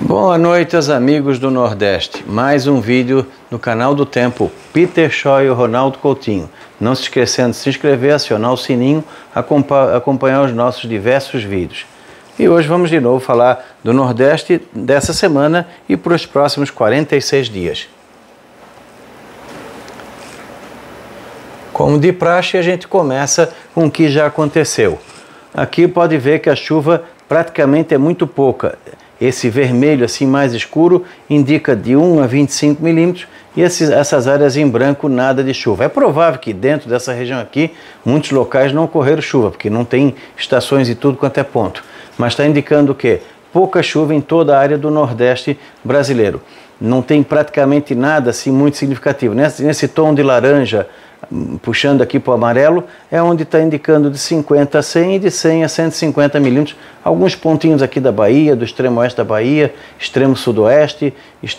Boa noite aos amigos do Nordeste, mais um vídeo no canal do Tempo, Peter Shaw e o Ronaldo Coutinho. Não se esquecendo de se inscrever, acionar o sininho, acompanhar os nossos diversos vídeos. E hoje vamos de novo falar do Nordeste dessa semana e para os próximos 46 dias. Como de praxe, a gente começa com o que já aconteceu. Aqui pode ver que a chuva praticamente é muito pouca. Esse vermelho assim mais escuro indica de 1 a 25 milímetros e essas áreas em branco nada de chuva. É provável que dentro dessa região aqui muitos locais não ocorreram chuva, porque não tem estações e tudo quanto é ponto. Mas está indicando o quê? Pouca chuva em toda a área do Nordeste brasileiro. Não tem praticamente nada assim muito significativo. Nesse tom de laranja, puxando aqui para o amarelo, é onde está indicando de 50 a 100 e de 100 a 150 milímetros. Alguns pontinhos aqui da Bahia, do extremo oeste da Bahia, extremo sudoeste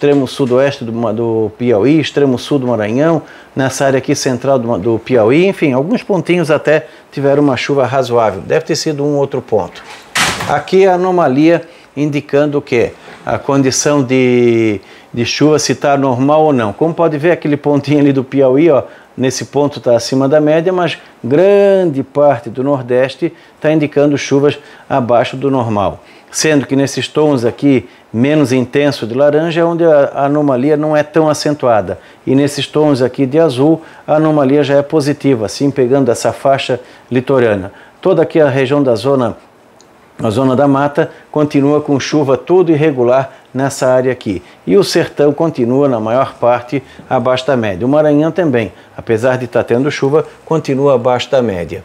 do Piauí, extremo sul do Maranhão, nessa área aqui central do Piauí, enfim, alguns pontinhos até tiveram uma chuva razoável. Deve ter sido um outro ponto. Aqui a anomalia indicando o quê? A condição de chuva, se está normal ou não. Como pode ver, aquele pontinho ali do Piauí, ó, nesse ponto está acima da média, mas grande parte do Nordeste está indicando chuvas abaixo do normal. Sendo que nesses tons aqui menos intenso de laranja é onde a anomalia não é tão acentuada. E nesses tons aqui de azul, a anomalia já é positiva, assim pegando essa faixa litorânea. Toda aqui a região da zona da mata continua com chuva tudo irregular nessa área aqui. E o sertão continua, na maior parte, abaixo da média. O Maranhão também, apesar de estar tendo chuva, continua abaixo da média.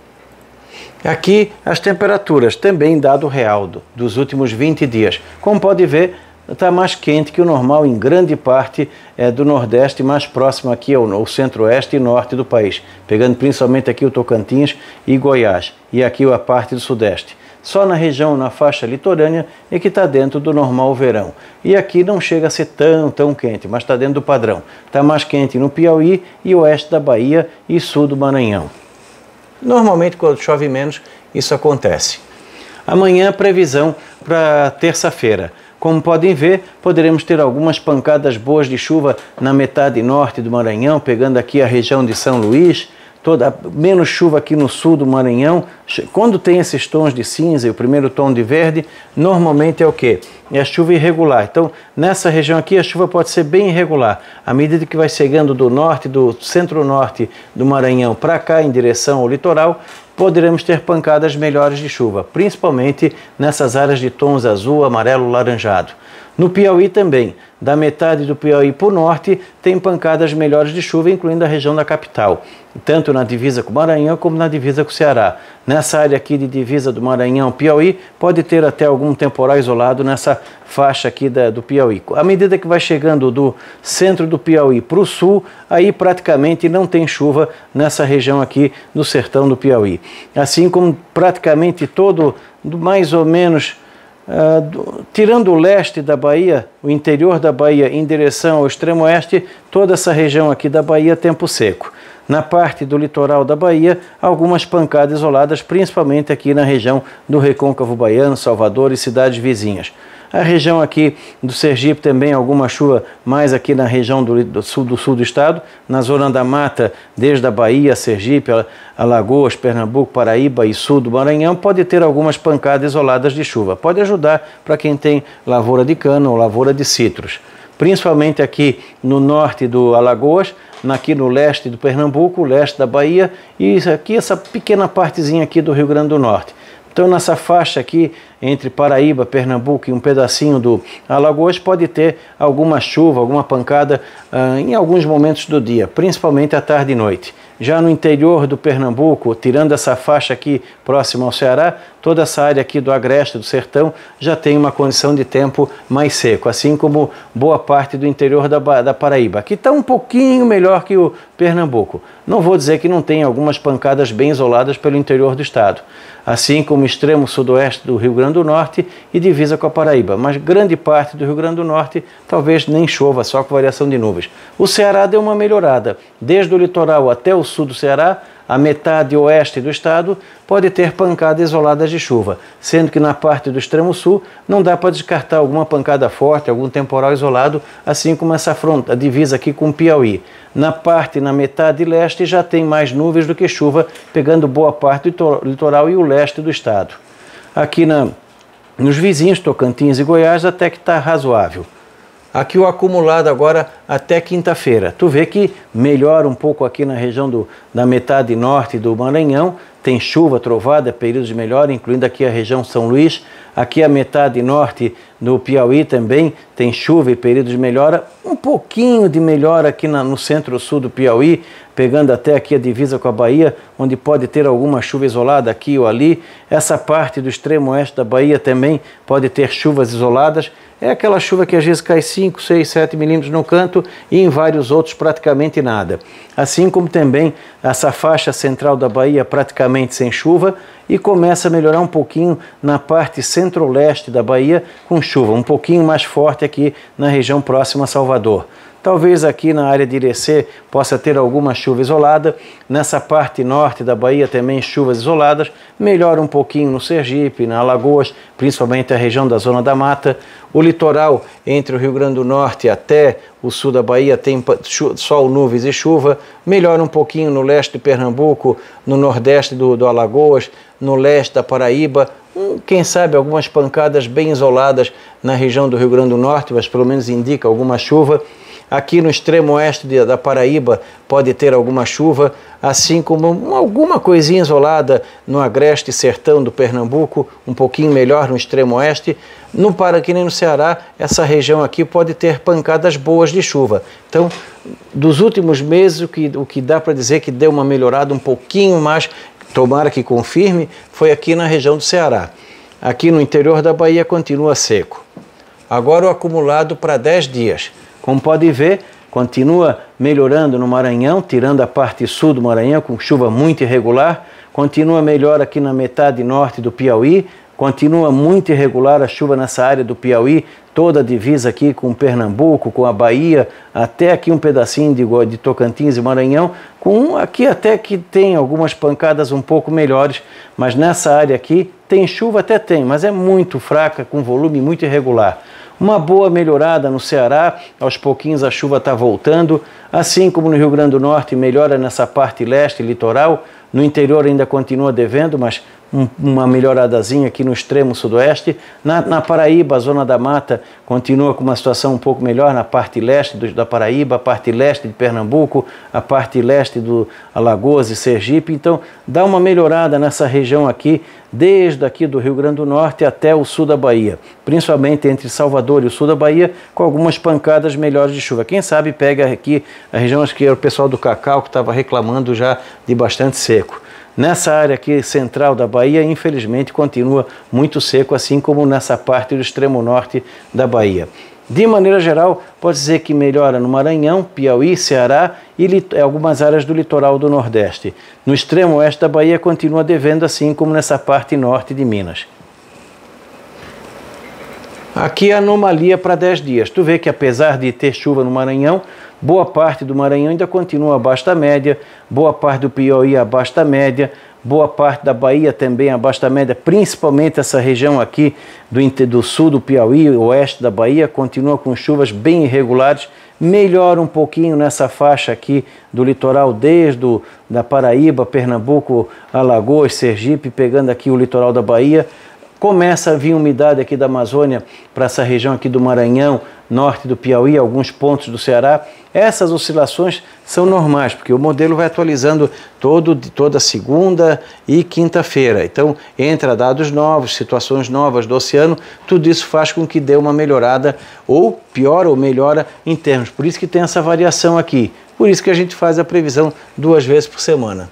Aqui as temperaturas, também dado real dos últimos 20 dias. Como pode ver, está mais quente que o normal em grande parte do Nordeste, mais próximo aqui ao centro-oeste e norte do país, pegando principalmente aqui o Tocantins e Goiás, e aqui a parte do Sudeste. Só na região, na faixa litorânea, é que está dentro do normal verão. E aqui não chega a ser tão quente, mas está dentro do padrão. Está mais quente no Piauí e oeste da Bahia e sul do Maranhão. Normalmente, quando chove menos, isso acontece. Amanhã, previsão para terça-feira. Como podem ver, poderemos ter algumas pancadas boas de chuva na metade norte do Maranhão, pegando aqui a região de São Luís, menos chuva aqui no sul do Maranhão. Quando tem esses tons de cinza e o primeiro tom de verde, normalmente é o quê? É a chuva irregular. Então, nessa região aqui, a chuva pode ser bem irregular. À medida que vai chegando do norte, do centro-norte do Maranhão para cá, em direção ao litoral, poderemos ter pancadas melhores de chuva, principalmente nessas áreas de tons azul, amarelo, laranjado. No Piauí também, da metade do Piauí para o norte, tem pancadas melhores de chuva, incluindo a região da capital, tanto na divisa com o Maranhão como na divisa com o Ceará. Nessa área aqui de divisa do Maranhão-Piauí, pode ter até algum temporal isolado nessa faixa aqui do Piauí. À medida que vai chegando do centro do Piauí para o sul, aí praticamente não tem chuva nessa região aqui do sertão do Piauí. Assim como praticamente todo, mais ou menos, tirando o leste da Bahia, o interior da Bahia em direção ao extremo oeste, toda essa região aqui da Bahia tempo seco. Na parte do litoral da Bahia, algumas pancadas isoladas, principalmente aqui na região do Recôncavo Baiano, Salvador e cidades vizinhas. A região aqui do Sergipe também alguma chuva, mais aqui na região do sul do estado, na zona da mata, desde a Bahia, Sergipe, Alagoas, Pernambuco, Paraíba e sul do Maranhão, pode ter algumas pancadas isoladas de chuva. Pode ajudar para quem tem lavoura de cana ou lavoura de citros. Principalmente aqui no norte do Alagoas, aqui no leste do Pernambuco, leste da Bahia e aqui essa pequena partezinha aqui do Rio Grande do Norte. Então, nessa faixa aqui, entre Paraíba, Pernambuco e um pedacinho do Alagoas, pode ter alguma chuva, alguma pancada em alguns momentos do dia, principalmente à tarde e noite. Já no interior do Pernambuco, tirando essa faixa aqui próxima ao Ceará, toda essa área aqui do agreste, do sertão, já tem uma condição de tempo mais seco, assim como boa parte do interior da Paraíba. Aqui está um pouquinho melhor que o Pernambuco. Não vou dizer que não tem algumas pancadas bem isoladas pelo interior do estado, assim como o extremo sudoeste do Rio Grande do Norte e divisa com a Paraíba, mas grande parte do Rio Grande do Norte talvez nem chova, só com variação de nuvens. O Ceará deu uma melhorada, desde o litoral até o sul do Ceará, a metade oeste do estado pode ter pancadas isoladas de chuva, sendo que na parte do extremo sul não dá para descartar alguma pancada forte, algum temporal isolado, assim como essa fronteira, a divisa aqui com o Piauí. Na metade leste já tem mais nuvens do que chuva, pegando boa parte do litoral e o leste do estado. Aqui nos vizinhos, Tocantins e Goiás, até que está razoável. Aqui o acumulado agora até quinta-feira. Tu vê que melhora um pouco aqui na região da metade norte do Maranhão. Tem chuva, trovada, períodos de melhora, incluindo aqui a região São Luís. Aqui a metade norte do Piauí também tem chuva e períodos de melhora. Um pouquinho de melhora aqui no centro-sul do Piauí, pegando até aqui a divisa com a Bahia, onde pode ter alguma chuva isolada aqui ou ali. Essa parte do extremo oeste da Bahia também pode ter chuvas isoladas. É aquela chuva que às vezes cai 5, 6, 7 milímetros no canto e em vários outros praticamente nada. Assim como também essa faixa central da Bahia praticamente sem chuva e começa a melhorar um pouquinho na parte centro-leste da Bahia com chuva, um pouquinho mais forte aqui na região próxima a Salvador. Talvez aqui na área de Irecê possa ter alguma chuva isolada. Nessa parte norte da Bahia também chuvas isoladas. Melhora um pouquinho no Sergipe, na Alagoas, principalmente a região da Zona da Mata. O litoral entre o Rio Grande do Norte até o sul da Bahia tem sol, nuvens e chuva. Melhora um pouquinho no leste de Pernambuco, no nordeste do Alagoas, no leste da Paraíba. Quem sabe algumas pancadas bem isoladas na região do Rio Grande do Norte, mas pelo menos indica alguma chuva. Aqui no extremo oeste da Paraíba pode ter alguma chuva, assim como alguma coisinha isolada no agreste sertão do Pernambuco, um pouquinho melhor no extremo oeste. No Pará, no Ceará, essa região aqui pode ter pancadas boas de chuva. Então, dos últimos meses, o que dá para dizer que deu uma melhorada um pouquinho mais, tomara que confirme, foi aqui na região do Ceará. Aqui no interior da Bahia continua seco. Agora o acumulado para 10 dias. Como pode ver, continua melhorando no Maranhão, tirando a parte sul do Maranhão, com chuva muito irregular. Continua melhor aqui na metade norte do Piauí. Continua muito irregular a chuva nessa área do Piauí, toda a divisa aqui com Pernambuco, com a Bahia, até aqui um pedacinho de Tocantins e Maranhão, com aqui até que tem algumas pancadas um pouco melhores, mas nessa área aqui tem chuva, até tem, mas é muito fraca, com volume muito irregular. Uma boa melhorada no Ceará, aos pouquinhos a chuva está voltando, assim como no Rio Grande do Norte melhora nessa parte leste, litoral, no interior ainda continua devendo, mas uma melhoradazinha aqui no extremo sudoeste. Na Paraíba, a Zona da Mata continua com uma situação um pouco melhor na parte leste da Paraíba, a parte leste de Pernambuco, a parte leste do Alagoas e Sergipe. Então, dá uma melhorada nessa região aqui, desde aqui do Rio Grande do Norte até o sul da Bahia, principalmente entre Salvador e o sul da Bahia, com algumas pancadas melhores de chuva. Quem sabe pega aqui a região, acho que era o pessoal do cacau que estava reclamando já de bastante seco. Nessa área aqui central da Bahia, infelizmente, continua muito seco, assim como nessa parte do extremo norte da Bahia. De maneira geral, pode dizer que melhora no Maranhão, Piauí, Ceará e algumas áreas do litoral do Nordeste. No extremo oeste da Bahia continua devendo, assim como nessa parte norte de Minas. Aqui a anomalia para 10 dias. Tu vê que apesar de ter chuva no Maranhão, boa parte do Maranhão ainda continua abaixo da média, boa parte do Piauí abaixo da média, boa parte da Bahia também abaixo da média, principalmente essa região aqui do sul do Piauí, oeste da Bahia, continua com chuvas bem irregulares. Melhora um pouquinho nessa faixa aqui do litoral, desde da Paraíba, Pernambuco, Alagoas, Sergipe, pegando aqui o litoral da Bahia. Começa a vir umidade aqui da Amazônia para essa região aqui do Maranhão, norte do Piauí, alguns pontos do Ceará. Essas oscilações são normais, porque o modelo vai atualizando toda segunda e quinta-feira. Então, entra dados novos, situações novas do oceano, tudo isso faz com que dê uma melhorada, ou piora ou melhora em termos. Por isso que tem essa variação aqui. Por isso que a gente faz a previsão 2 vezes por semana.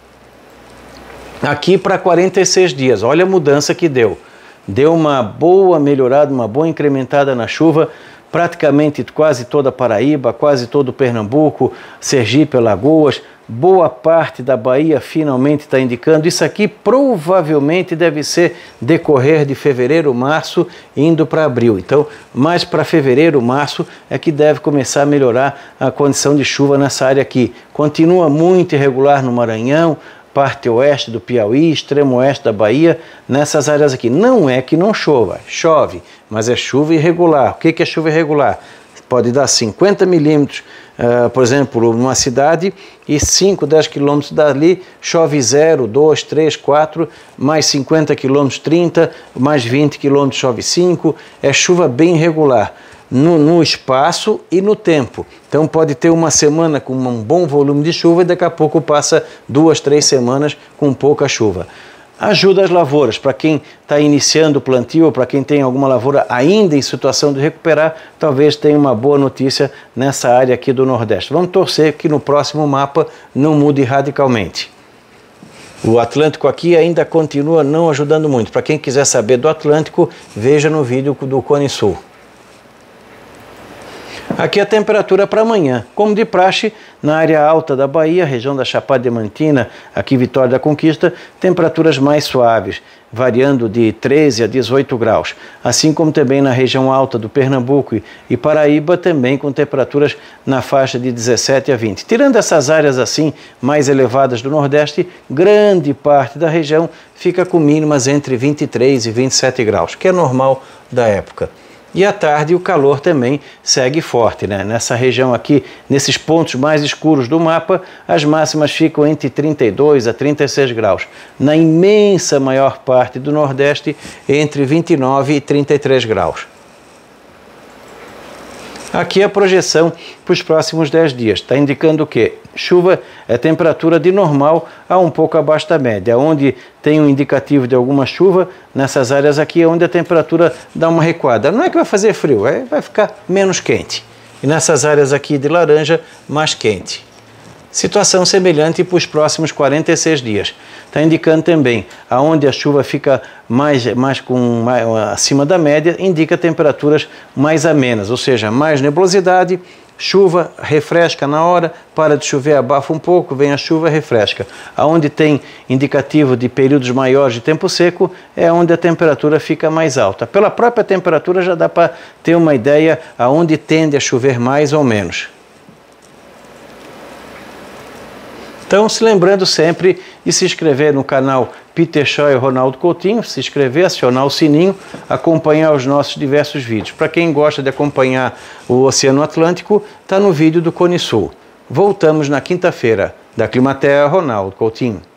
Aqui para 46 dias, olha a mudança que deu. Deu uma boa melhorada, uma boa incrementada na chuva, praticamente quase toda a Paraíba, quase todo o Pernambuco, Sergipe, Alagoas, boa parte da Bahia finalmente está indicando. Isso aqui provavelmente deve ser decorrer de fevereiro, março, indo para abril. Então, mais para fevereiro, março é que deve começar a melhorar a condição de chuva nessa área aqui. Continua muito irregular no Maranhão, parte oeste do Piauí, extremo oeste da Bahia, nessas áreas aqui. Não é que não chova, chove, mas é chuva irregular. O que é chuva irregular? Pode dar 50 milímetros, por exemplo, numa cidade, e 5, 10 quilômetros dali chove 0, 2, 3, 4, mais 50 quilômetros, 30, mais 20 quilômetros chove 5. É chuva bem irregular no espaço e no tempo. Então pode ter uma semana com um bom volume de chuva e daqui a pouco passa 2, 3 semanas com pouca chuva. Ajuda as lavouras, para quem está iniciando o plantio, ou para quem tem alguma lavoura ainda em situação de recuperar, talvez tenha uma boa notícia nessa área aqui do Nordeste. Vamos torcer que no próximo mapa não mude radicalmente. O Atlântico aqui ainda continua não ajudando muito. Para quem quiser saber do Atlântico, veja no vídeo do Cone Sul. Aqui a temperatura para amanhã, como de praxe, na área alta da Bahia, região da Chapada Diamantina, aqui Vitória da Conquista, temperaturas mais suaves, variando de 13 a 18 graus. Assim como também na região alta do Pernambuco e Paraíba, também com temperaturas na faixa de 17 a 20. Tirando essas áreas assim mais elevadas do Nordeste, grande parte da região fica com mínimas entre 23 e 27 graus, que é normal da época. E à tarde o calor também segue forte, né? Nessa região aqui, nesses pontos mais escuros do mapa, as máximas ficam entre 32 a 36 graus. Na imensa maior parte do Nordeste, entre 29 e 33 graus. Aqui a projeção para os próximos 10 dias. Está indicando o quê? Chuva é temperatura de normal a um pouco abaixo da média. Onde tem um indicativo de alguma chuva, nessas áreas aqui é onde a temperatura dá uma recuada. Não é que vai fazer frio, vai ficar menos quente. E nessas áreas aqui de laranja, mais quente. Situação semelhante para os próximos 46 dias. Está indicando também aonde a chuva fica mais acima da média, indica temperaturas mais amenas, ou seja, mais nebulosidade, chuva, refresca na hora, para de chover, abafa um pouco, vem a chuva, refresca. Aonde tem indicativo de períodos maiores de tempo seco, é onde a temperatura fica mais alta. Pela própria temperatura já dá para ter uma ideia aonde tende a chover mais ou menos. Então, se lembrando sempre de se inscrever no canal Peter Shaw e Ronaldo Coutinho, se inscrever, acionar o sininho, acompanhar os nossos diversos vídeos. Para quem gosta de acompanhar o Oceano Atlântico, está no vídeo do Cone Sul. Voltamos na quinta-feira. Da Climaterra, Ronaldo Coutinho.